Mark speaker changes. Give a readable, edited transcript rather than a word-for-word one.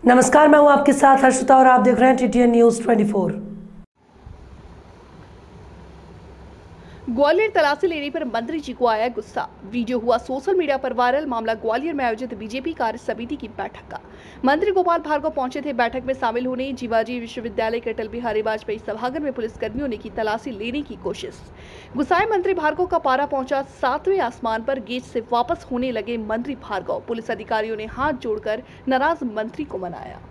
Speaker 1: नमस्कार, मैं हूं आपके साथ हर्षिता और आप देख रहे हैं टीटीएन न्यूज़ 24।
Speaker 2: ग्वालियर तलाशी लेने पर मंत्री जी को आया गुस्सा। वीडियो हुआ सोशल मीडिया पर वायरल। मामला ग्वालियर में आयोजित बीजेपी कार्य समिति की बैठक का। मंत्री गोपाल भार्गव पहुंचे थे बैठक में शामिल होने। जीवाजी विश्वविद्यालय के अटल बिहारी वाजपेयी सभागार में पुलिसकर्मियों ने की तलाशी लेने की कोशिश। गुस्साए मंत्री भार्गव का पारा पहुंचा 7वें आसमान पर। गेट से वापस होने लगे मंत्री भार्गव। पुलिस अधिकारियों ने हाथ जोड़कर नाराज मंत्री को मनाया।